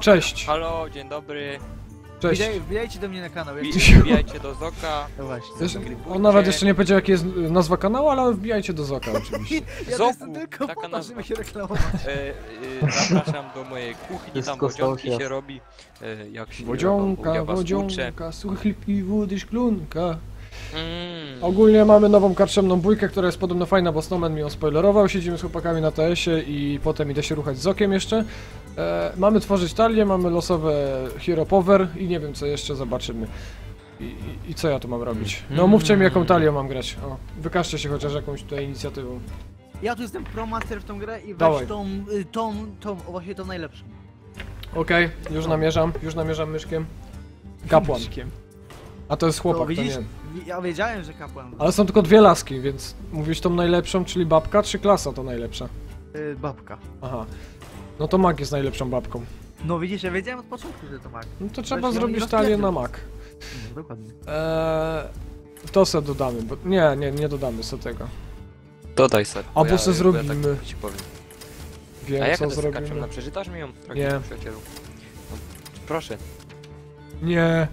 Cześć. Halo, dzień dobry. Cześć. Wbijajcie do mnie na kanał. Wbijajcie do Zoka. No właśnie. On nawet jeszcze nie powiedział jaki jest nazwa kanału, ale wbijajcie do Zoka oczywiście. Ja Zoku, jestem tylko taka po to, nazwa. żeby się reklamować. Zapraszam do mojej kuchni, tam Wszystko stało wodzionki się się robi. Jak się Wodzionka, ja was uczę. wodzionka, suche chlipki, wody, szklunka. Ogólnie Ogólnie mamy nową karczemną bójkę, która jest podobno fajna, bo Snowman mi ją spoilerował. Siedzimy z chłopakami na TS-ie i potem idę się ruchać z Zokiem jeszcze. Mamy tworzyć talię, mamy losowe Hero Power i nie wiem co jeszcze, zobaczymy. I co ja tu mam robić? No mówcie mi jaką talię mam grać. O, wykażcie się chociaż jakąś tutaj inicjatywą. Ja tu jestem promaster w tą grę i Dawaj. weź tą, właśnie tą najlepszą. Okej, już namierzam myszkiem. Kapłan. A to jest chłopak, to widzisz? nie. Ja wiedziałem, że kapłan. Ale są tylko dwie laski, więc mówisz tą najlepszą, czyli babka, czy klasa to najlepsza? Babka. Aha. No to mag jest najlepszą babką. No widzisz, ja wiedziałem od początku, że to mag. No to trzeba Weź ją zrobić i talię na rozpierdziel. mag. No, dokładnie. To se dodamy, bo... Nie dodamy se tego. Dodaj ser. Albo se zrobimy. Tak ci powiem. Wiem A jaka co to jest zrobimy. kaczemna? Przeczytasz mi ją? Drogi Nie. przyjacielu. No, proszę. Nie,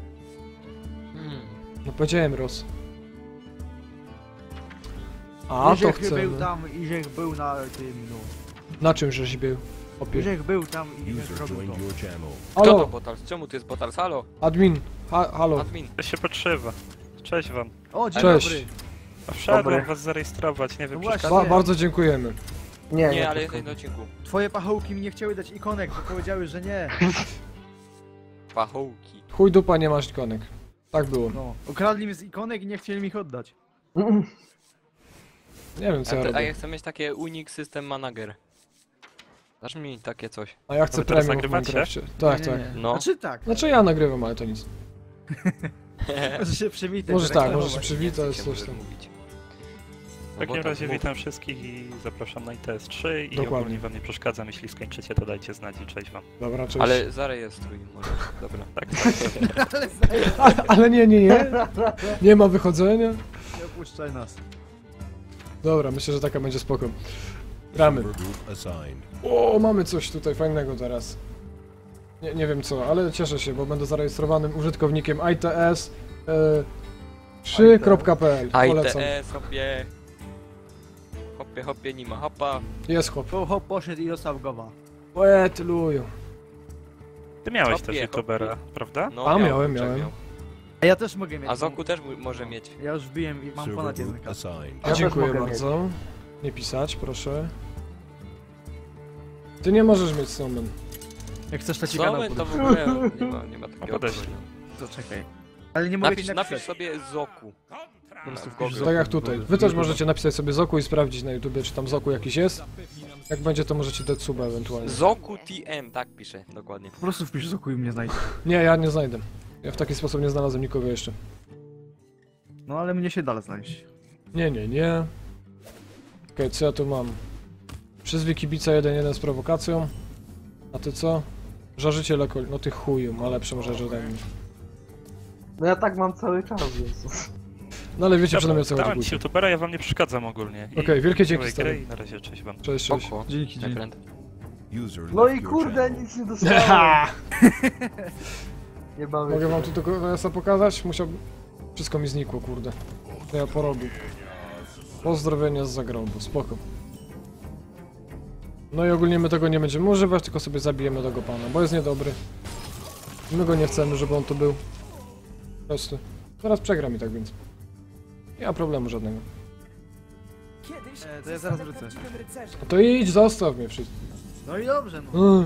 no powiedziałem Ros. A, to Iżech był chcemy. tam, Iżech był na tym, no. Na czym żeś był? Opie. Iżech był tam i Iżech User robił joined to. your channel. Kto to Halo, Botals? Czemu ty jest Botals? Halo? admin. Halo. Admin. To się podszywa. Cześć wam. O, dzień Cześć. dobry. A wszedłem Dobry. was zarejestrować, nie wiem, No właśnie. przeszkadza. Bardzo dziękujemy. Nie, ale jest na jednym odcinku. Twoje pachołki mi nie chciały dać ikonek, bo powiedziały, że nie. Pachołki. Chuj dupa, nie masz ikonek. Tak było. No. Ukradli mi z ikonek i nie chcieli mi ich oddać. Nie wiem co ja A ja robię. chcę mieć takie Unix System Manager. Dasz mi takie coś. A ja chcę Wy teraz premium w nagrywacie? Minecrafcie. Tak, Nie, tak. nie. No. Znaczy tak. Znaczy ja nagrywam, ale to nic. Może się przywitać. Może tak, reklamować. może się przywitać, Więcej coś się tam. może mówić. W No bo takim to razie mów. witam wszystkich i zapraszam na ITS3 i Dokładnie. ogólnie wam nie przeszkadzam, jeśli skończycie to dajcie znać i cześć wam. Dobra, cześć. Ale zarejestruj może. Dobra. Tak, Ale nie. Nie ma wychodzenia. Nie opuszczaj nas. Dobra, myślę, że taka będzie spoko. Gramy. Server group assigned. O, mamy coś tutaj fajnego teraz. Nie wiem co, ale cieszę się, bo będę zarejestrowanym użytkownikiem ITS 3.pl. Polecam. ITS, hopie. Hopie, nie ma hopa. Jest chłop. Hop poszedł i dostał gowa. Poetluju. ty miałeś Hopie, też youtubera, prawda? No, A, miałem. miałem. A ja też mogę mieć. A Zoku też może mieć. Ja już wbiłem i mam Server ponad group 1K. assigned. A też dziękuję mogę bardzo. Nie pisać, proszę. Ty nie możesz mieć Snowman. Jak chcesz to ci Co kanał my to podać. w ogóle nie ma takiego. podeślij. opcji. To czekaj. Ale nie mogę ci Napisz napisać. sobie Zoku. Po prostu Tak, wpisz Tak jak tutaj. Wy też możecie napisać sobie Zoku i sprawdzić na YouTubie, czy tam Zoku jakiś jest. Jak będzie, to możecie dać suba ewentualnie. Zoku TM, tak piszę, dokładnie. Po prostu wpisz Zoku i mnie znajdzie. Nie, ja nie znajdę. Ja w taki sposób nie znalazłem nikogo jeszcze. No ale mnie się dalej znaleźć. Nie. Okej, co ja tu mam? Przyzwij kibica 1-1 z prowokacją. A ty co? Żarzyciel ekol... No ty chuju, ma lepszą rzecz ode mnie. No ja tak mam cały czas, więc... No ale wiecie przynajmniej o co chodzi. Dałem ci Gucio. youtubera, ja wam nie przeszkadzam ogólnie. I Okej, wielkie dzięki, miłej stary. gry i na razie cześć wam. Cześć, cześć. Oko. Dzięki, Zakręt. User No left i your kurde, channel. nic nie dostałem. Nie mamy. Mogę wam tu tylko ES-a pokazać? Wszystko mi znikło, kurde. To ja porobił. Pozdrowienia z zagrobu, spoko. No i ogólnie my tego nie będziemy używać, tylko sobie zabijemy tego pana, bo jest niedobry. My go nie chcemy, żeby on tu był. Po prostu. Teraz przegram i tak więc. Nie ma problemu żadnego. To ja zaraz wrócę. No to idź, zostaw mnie wszystko. No i dobrze, no.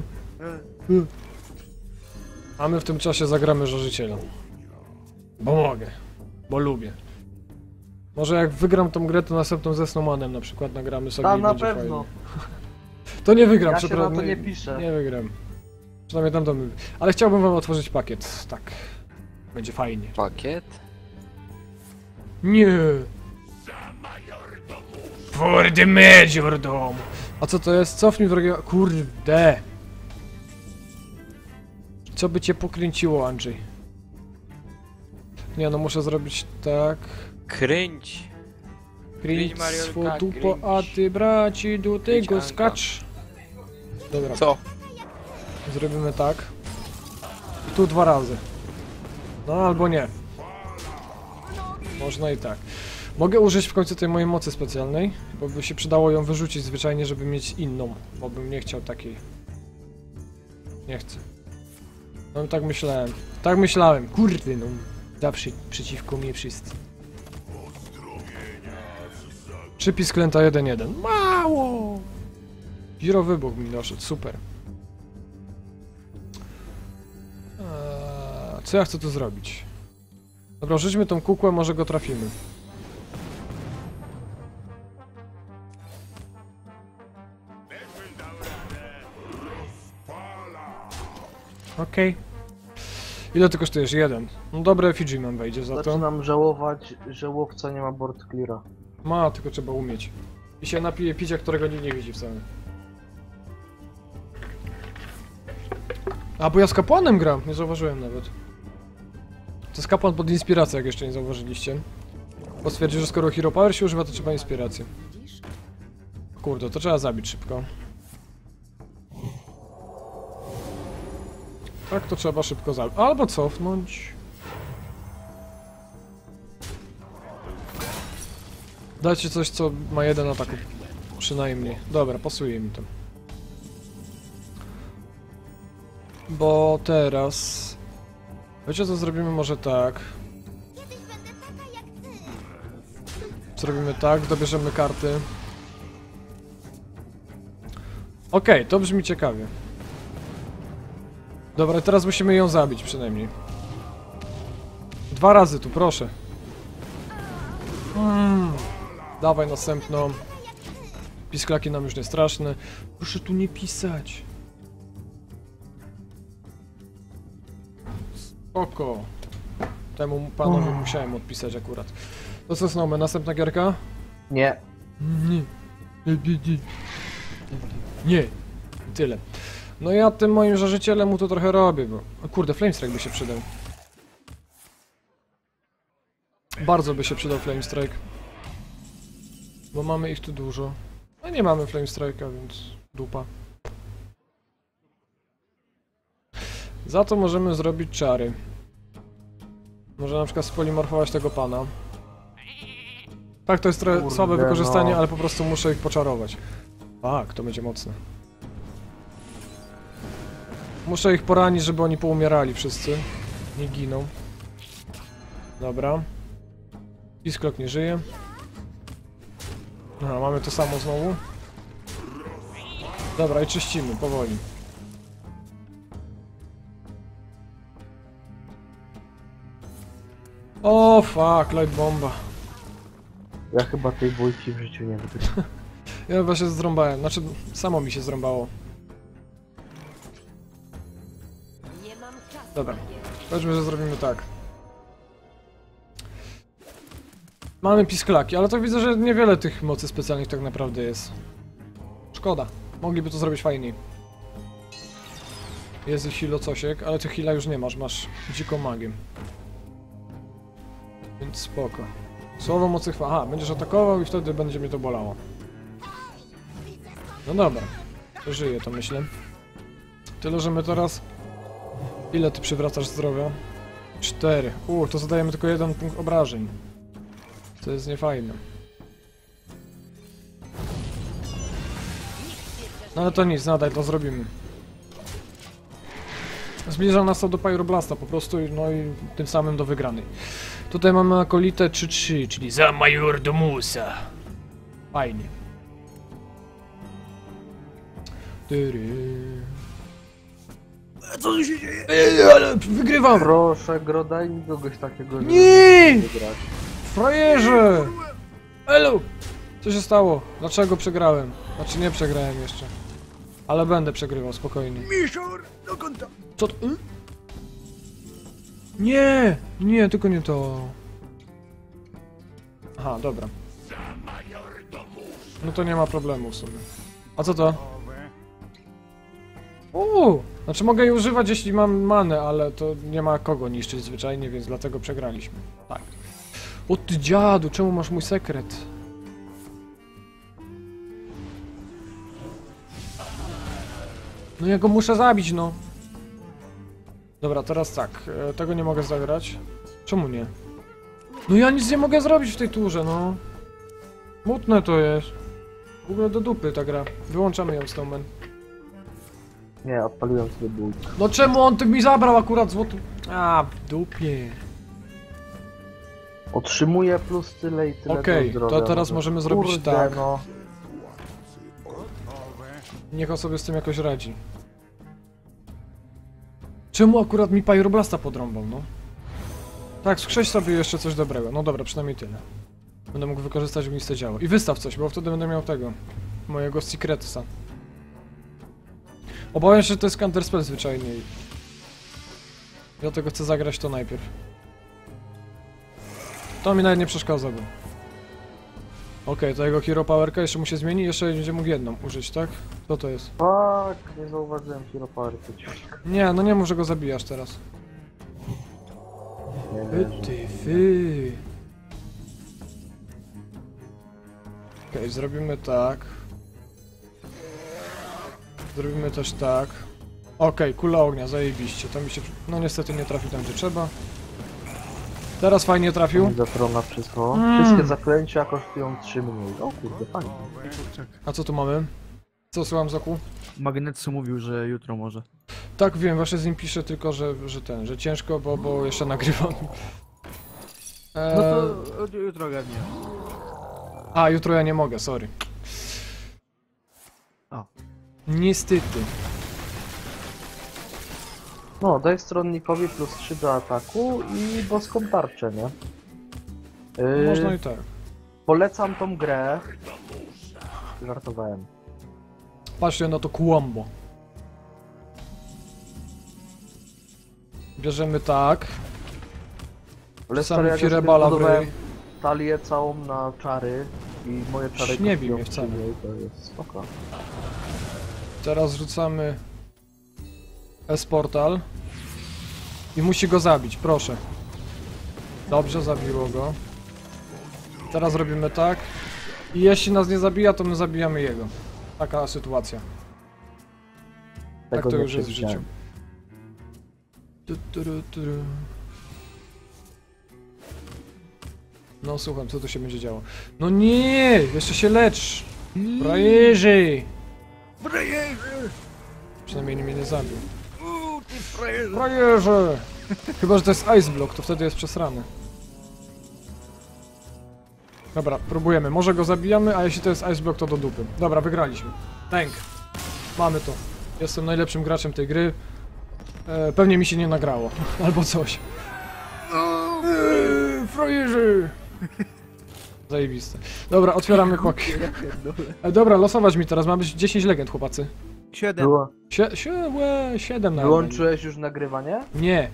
A my w tym czasie zagramy żarzyciela. Bo mogę. Bo lubię. Może jak wygram tą grę, to następną ze Snowmanem na przykład nagramy sobie Tam i na będzie pewno. fajnie. To nie wygram, Ja się na przepraszam. to nie piszę. Nie wygram. Przynajmniej tam domy. Ale chciałbym wam otworzyć pakiet. Tak. Będzie fajnie. Pakiet? Nie. For the majordom. A co to jest? Cofnij wrogiego. Kurde. Co by cię pokręciło, Andrzej? Nie no, muszę zrobić tak. Kręć. Kręć Mariolka, swą dupo, a kręć. ty braci do tego Anka. skacz. Dobra. Co? Zrobimy tak. Tu 2 razy. No albo nie. Można i tak. Mogę użyć w końcu tej mojej mocy specjalnej, bo by się przydało ją wyrzucić zwyczajnie, żeby mieć inną, bo bym nie chciał takiej. Nie chcę. No tak myślałem. Tak myślałem. Kurde no. Zawsze przeciwko mnie wszyscy. Przypis klęta 1-1. Mało! Giro wybuch mi doszedł, super. Co ja chcę tu zrobić? Dobra, rzućmy tą kukłę, może go trafimy. Okej. Ile ty kosztujesz? 1. No dobre effigy nam wejdzie za to. Zaczynam żałować, że łowca nie ma board cleara. Ma, tylko trzeba umieć. I się napije picia, którego nikt nie widzi wcale. A, bo ja z kapłanem gram, nie zauważyłem nawet. To jest kapłan pod inspirację, jak jeszcze nie zauważyliście. Bo stwierdził, że skoro Hero Power się używa, to trzeba inspirację. Kurde, to trzeba zabić szybko. Tak, to trzeba szybko zabić. Albo cofnąć. Dajcie coś, co ma 1 ataku. Przynajmniej. Dobra, pasuje mi to. Bo teraz... Wiecie co, zrobimy może tak. Zrobimy tak, dobierzemy karty. Okej, to brzmi ciekawie. Dobra, teraz musimy ją zabić przynajmniej. 2 razy tu, proszę. Dawaj następną. Pisklaki nam już nie straszne. Proszę tu nie pisać. Spoko. Temu panowi musiałem odpisać akurat. To co Snowman, następna gierka? Nie. Nie. Nie. Tyle. No ja tym moim żarzycielem mu to trochę robię, bo... O kurde, Flamestrike by się przydał. Bardzo by się przydał Flamestrike. Bo mamy ich tu dużo. No nie mamy Flamestrike'a, więc dupa. Za to możemy zrobić czary. Może na przykład spolimorfować tego pana. Tak, to jest trochę Kurde, słabe wykorzystanie, no. ale po prostu muszę ich poczarować. Tak, to będzie mocne. Muszę ich poranić, żeby oni poumierali wszyscy. Nie giną. Dobra. Pisklok nie żyje. Aha, mamy to samo znowu. Dobra, i czyścimy, powoli. O, fuck, light bomba. Ja chyba tej bójki w życiu nie wygrałem. Ja chyba się zrąbałem, znaczy samo mi się zrąbało. Dobra, powiedzmy, że zrobimy tak. Mamy pisklaki, ale to widzę, że niewiele tych mocy specjalnych tak naprawdę jest. Szkoda, mogliby to zrobić fajniej. Jest ich hilocosiek, ale tych hila już nie masz, masz dziką magię. Więc spoko. Słowo mocy chwała. Aha, będziesz atakował i wtedy będzie mnie to bolało. No dobra. To żyje, to myślę. Tyle, że my teraz... Ile ty przywracasz zdrowia? 4. To zadajemy tylko 1 punkt obrażeń. To jest niefajne. No ale to nic, nadal to zrobimy. Zbliża nas to do Pyroblasta po prostu, no i tym samym do wygranej. Tutaj mamy akolitę 3-3, czyli za Majordomusa. Fajnie. Co tu się dzieje? Ale wygrywam! Proszę, Gro, daj mi kogoś takiego, żeby Nie! wygrać. Frajerze! Elu! Co się stało? Dlaczego przegrałem? Znaczy nie przegrałem jeszcze. Ale będę przegrywał, spokojnie. Misior, do kąta. Co to? Nie! Nie, tylko nie to. Aha, dobra. No to nie ma problemu w sumie. A co to? Znaczy mogę jej używać, jeśli mam manę, ale to nie ma kogo niszczyć zwyczajnie, więc dlatego przegraliśmy. Tak. O ty dziadu, czemu masz mój sekret? No ja go muszę zabić, no. Dobra, teraz tak, tego nie mogę zagrać. Czemu nie? No ja nic nie mogę zrobić w tej turze, no. Smutne to jest. W ogóle do dupy ta gra. Wyłączamy ją, Snowman. Nie, odpaliłem sobie bójkę. No czemu on mi zabrał akurat złotu? A, w dupie. Otrzymuję plus tyle i tyle Okej, do zdrowia. to teraz może. możemy zrobić Kurde, tak. no. Niech on sobie z tym jakoś radzi. Czemu akurat mi Pyroblasta podrąbał, no? Tak, skrześ sobie jeszcze coś dobrego. No dobra, przynajmniej tyle. Będę mógł wykorzystać ogniste działo. I wystaw coś, bo wtedy będę miał tego. Mojego Secretsa. Obawiam się, że to jest counterspell zwyczajnie. Dlatego chcę zagrać to najpierw. To mi nawet nie przeszkadza. Okej, to jego Hero Powerka jeszcze mu się zmieni, jeszcze będzie mógł jedną użyć, tak? Co to jest? Tak, nie zauważyłem Hero Power ciąg. Nie, no nie mów, że go zabijasz teraz. Nie Fy, wierzę. ty, fy. Okej, zrobimy tak. Zrobimy też tak. Okej, kula ognia, zajebiście. To mi się... No niestety nie trafił tam, gdzie trzeba. Teraz fajnie trafił. Zatrona wszystko. Mm. Wszystkie zaklęcia kosztują 3 mniej. O kurde, fajnie. A co tu mamy? Co słucham, Zoku? Magnetsu mówił, że jutro może. Tak, wiem, właśnie z nim piszę tylko, że ciężko, bo jeszcze nagrywam. No to jutro ogarnię. A, jutro ja nie mogę, sorry. O. Niestety. No, daj stronnikowi plus 3 do ataku i boską tarczę, nie? Można i tak. Polecam tą grę. Żartowałem. Patrzcie na to kłambo. Bierzemy tak. Ale Sam stary, jak ja sobie Fireballa zbudowałem wryj. talię całą na czary i moje czary Nie bij kosztują mnie wcale. 3 mniej, to jest spoko. Teraz rzucamy S-Portal. I musi go zabić, proszę. Dobrze, zabiło go. Teraz robimy tak. I jeśli nas nie zabija, to my zabijamy jego. Taka sytuacja. Tak Tego to nie już jest w życiu. przewidziałem. Tu. No słucham, co tu się będzie działo? No nie! Jeszcze się lecz! Frajerzy! Przynajmniej mnie nie zabił. Frajerze! Chyba, że to jest Ice Block, to wtedy jest przesrany. Dobra, próbujemy. Może go zabijamy, a jeśli to jest Ice Block, to do dupy. Dobra, wygraliśmy. Tank. Mamy to. Jestem najlepszym graczem tej gry. Pewnie mi się nie nagrało. Albo coś. Frajerzy! Zajebiste. Dobra, otwieramy paki. Dobra, losować mi teraz. Ma być 10 legend, chłopacy. 7. Było. 7 na Wyłączyłeś już nagrywanie? Nie.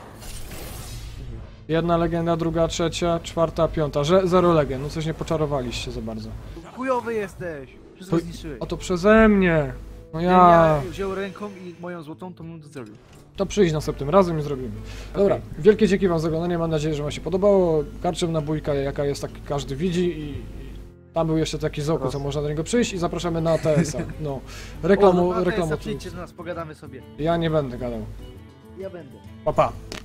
Jedna legenda, druga, trzecia, czwarta, piąta. 0 legend. No coś nie poczarowaliście za bardzo. Chujowy jesteś. Wszystko To- zniszczyłeś. O to przeze mnie. No Ja ja. wziął ręką i moją złotą, to bym to zrobił. To przyjść następnym razem i zrobimy. Dobra, wielkie dzięki wam za oglądanie. Mam nadzieję, że wam się podobało. Karczemna bójka, jaka jest, tak każdy widzi i tam był jeszcze taki Zoku, co można do niego przyjść i zapraszamy na TS-a. No, reklamu. Przyjdźcie do nas, pogadamy sobie. Ja nie będę gadał. Ja będę. Pa, pa.